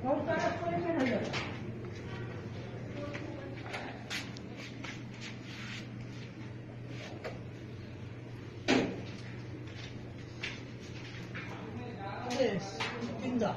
낀다.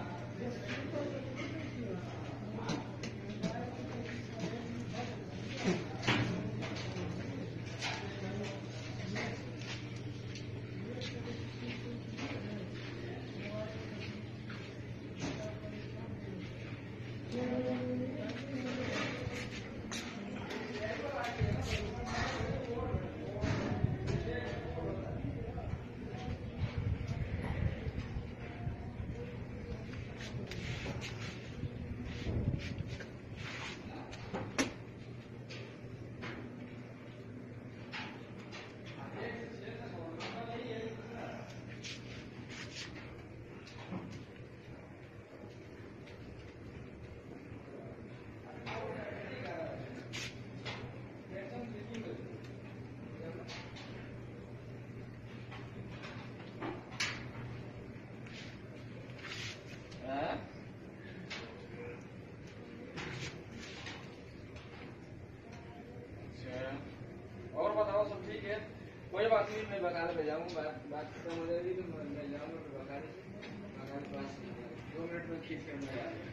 और बताओ सब ठीक है? कोई बात नहीं, मैं बकाले पे जाऊंगा, बात खत्म हो जाएगी तो मैं जाऊंगा तो बकाले पास 2 मिनट में खींच के मैं आ जाऊंगा।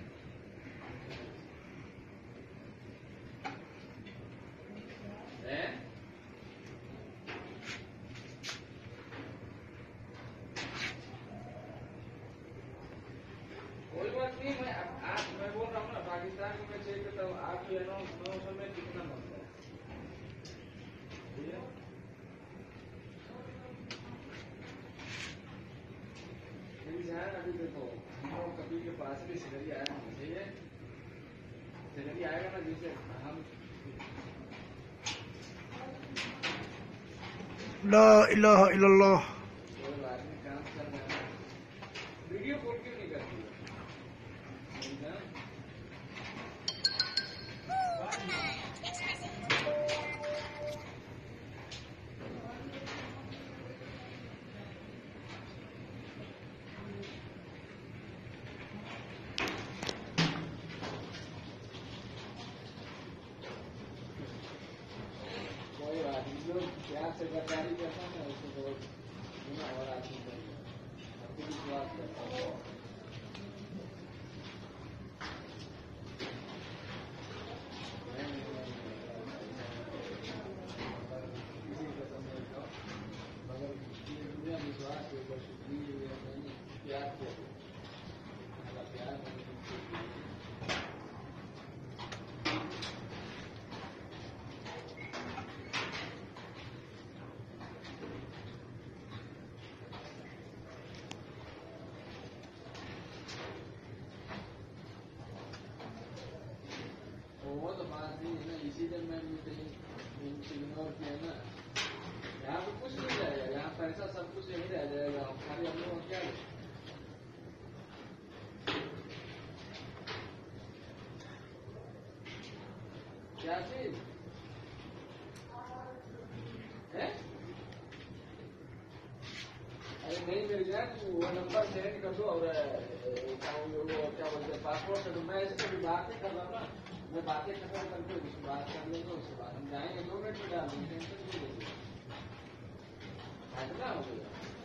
कोई बात नहीं, मैं बोल रहा हूँ ना, पाकिस्तान को मैं चेक करता हूँ, आपकी 900 में कितना बनता है? अभी देखो कभी के पास भी सैलरी आया ना, सही है, सैलरी आएगा ना, जिससे हम ला इलाहा इल्लल्लाह। कोई बात नहीं, काम कर रहे हैं, वीडियो कॉल क्यों नहीं करती है? जो प्यार से गद्दारी करता है ना, उसको बहुत और आदमी चाहिए, आपको विश्वास करता है। किसी को समझता हूँ, मगर दुनिया विश्वास के ऊपर प्यार के प्यार वो तो बात नहीं है ना, इसीलिए मैंने इग्नोर किया ना। यहाँ पे कुछ नहीं रहेगा, यहाँ पैसा सब कुछ यही रह जाएगा, खाली हम लोग क्या क्या चीज है? अरे नहीं मिल जाए तो वो नंबर सेंड कर दो, और वो क्या बोलते हैं पासपोर्ट कर दो। मैं इससे भी बात नहीं कर रहा ना, मैं बातें खत्म करके उससे बात कर लेंगे, उसके बाद हम जाएंगे, 2 मिनट में डाल देंगे, टेंशन नहीं लेंगे, फायदा हो गया।